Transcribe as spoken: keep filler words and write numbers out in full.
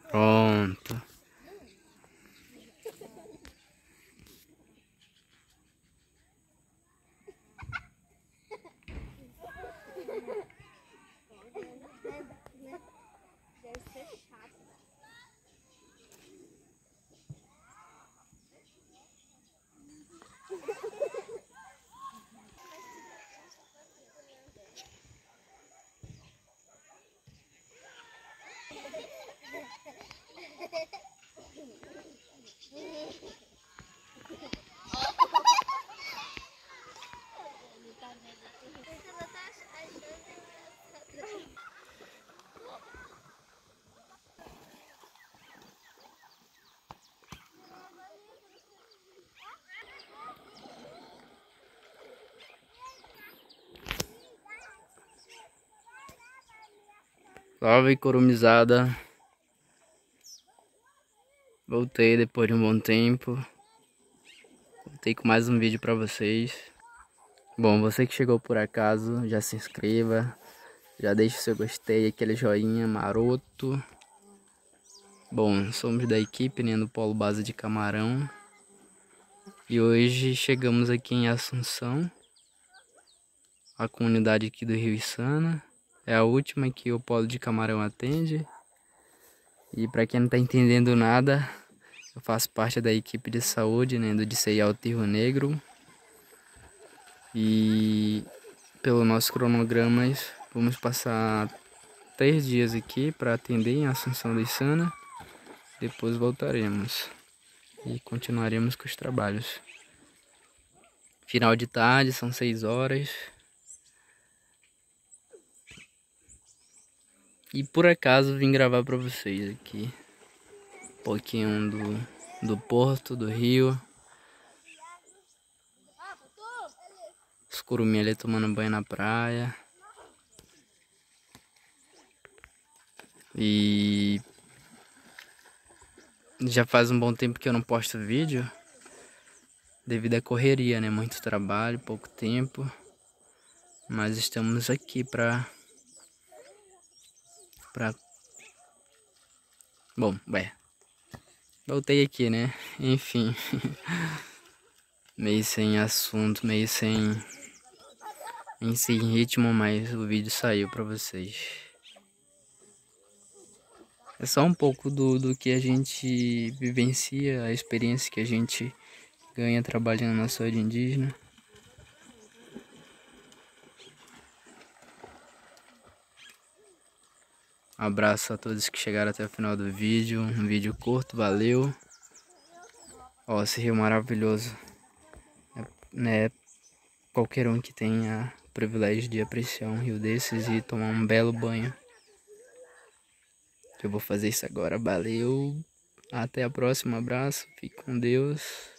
Pronto. Salve, corumizada. Voltei depois de um bom tempo. Voltei com mais um vídeo pra vocês. Bom, você que chegou por acaso, já se inscreva. Já deixa o seu gostei, aquele joinha maroto. Bom, somos da equipe, né, do Polo Base de Camarão. E hoje chegamos aqui em Assunção, a comunidade aqui do Rio Içana. É a última que o Polo de Camarão atende. E para quem não está entendendo nada, eu faço parte da equipe de saúde, né, do D C I Alto Rio Negro. E pelo nosso cronograma, vamos passar três dias aqui para atender em Assunção do Içana. Depois voltaremos e continuaremos com os trabalhos. Final de tarde, são seis horas. E por acaso vim gravar para vocês aqui um pouquinho do, do porto, do rio. Os curumim ali tomando banho na praia. E já faz um bom tempo que eu não posto vídeo, devido à correria, né? Muito trabalho, pouco tempo. Mas estamos aqui pra... pra... Bom, ué. Voltei aqui, né? Enfim. Meio sem assunto, meio sem... em sem ritmo, mas o vídeo saiu pra vocês. É só um pouco do, do que a gente vivencia, a experiência que a gente ganha trabalhando na saúde indígena. Um abraço a todos que chegaram até o final do vídeo. Um vídeo curto, valeu. Ó, esse rio maravilhoso. É, né, qualquer um que tenha o privilégio de apreciar um rio desses e tomar um belo banho. Eu vou fazer isso agora, valeu. Até a próxima, abraço, fique com Deus.